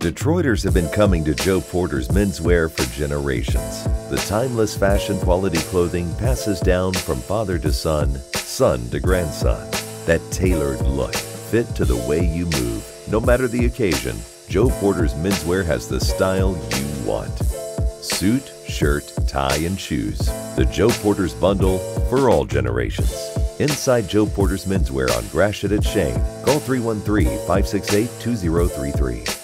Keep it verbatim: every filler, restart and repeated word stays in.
Detroiters have been coming to Joe Porter's menswear for generations. The timeless fashion quality clothing passes down from father to son, son to grandson. That tailored look, fit to the way you move. No matter the occasion, Joe Porter's menswear has the style you want. Suit, shirt, tie, and shoes. The Joe Porter's bundle for all generations. Inside Joe Porter's menswear on Gratiot at Shane. Call three one three, five six eight, two zero three three.